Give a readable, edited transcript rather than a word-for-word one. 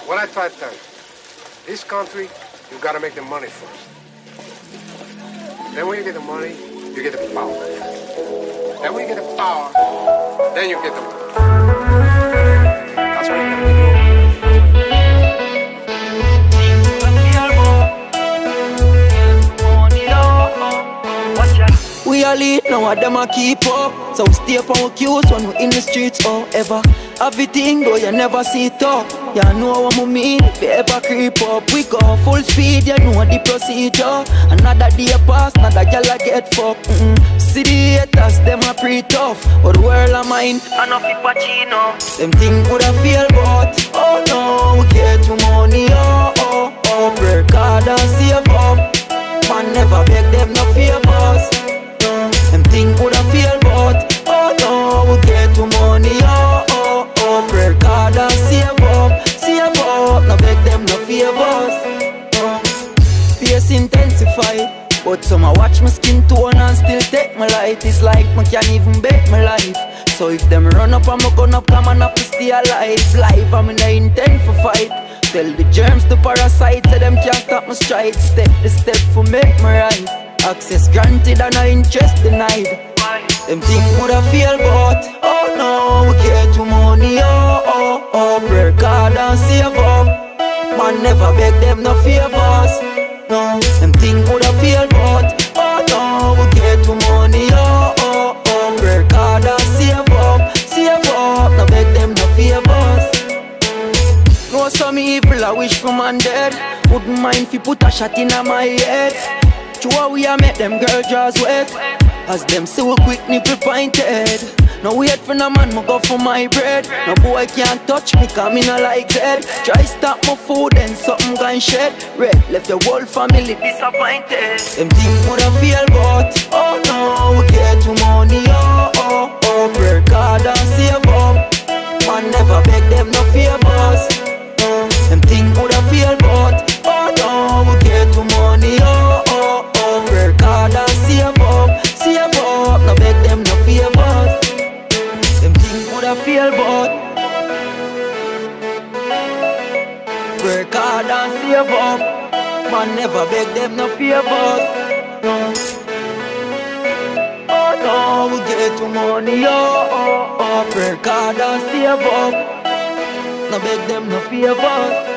What I try to tell you, this country, you gotta make the money first. Then when you get the money, you get the power. Then when you get the power, then you get the money. That's what you gotta do. We all lead, now of them a keep up. So we stay up on our cues when we in the streets or ever. Everything though you never see it up. You know what I mean, if you ever creep up. We go full speed, you know the procedure. Another day pass, another girl a get fucked. See the haters, them a pretty tough. But the world of mine, I know fi Pacino. Them think coulda feel but oh no, we get to money, oh oh oh. Break hard and save up. Man never beg them no favors. Them think coulda feel but oh no, we get to money, oh oh oh. Break hard and save up, no beg them no favors. Pace intensified, but some a watch my skin tone and still take my light. It's like me can't even bet my life. So if them run up and me gun up, come on up to stay alive. Life I'm in a intent for fight. Tell the germs to parasite, so them can't stop my stride. Step the step for make me right. Access granted and no interest denied. Them think woulda feel but oh no, we get to money, oh oh oh. Break hard and save up. Man never beg them no favors. No, them think woulda feel but oh no, we get to money, oh oh oh. Break hard and save up, no beg them no favors. No some evil I wish for man dead. Wouldn't mind if you put a shot in my head. Sure we a make them girl jaws wet. As them see we quick nipple pointed. No wait for no man, me go for my bread. No boy can't touch me, cause me no like dead. Try stop my food and something gone shed. Red left the whole family disappointed. Them think woulda feel but oh no, we get to money, oh oh oh. Break hard and save up. Man never beg them no favors. Them think woulda feel but oh no, we get to money, oh oh oh. Break hard and save up, no beg them no favors. Them think woulda feel but break hard and save up. Man never beg them no favors. No. Oh no, we get to money, oh oh oh. Break hard and save up. No beg them no favors.